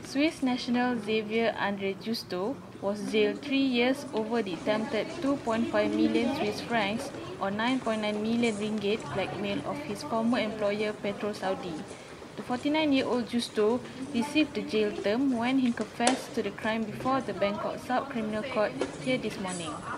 Swiss national Xavier Andre Justo was jailed 3 years over the attempted 2.5 million Swiss francs or 9.9 million ringgit blackmail of his former employer PetroSaudi. The 49-year-old Justo received the jail term when he confessed to the crime before the Bangkok Sub-Criminal Court here this morning.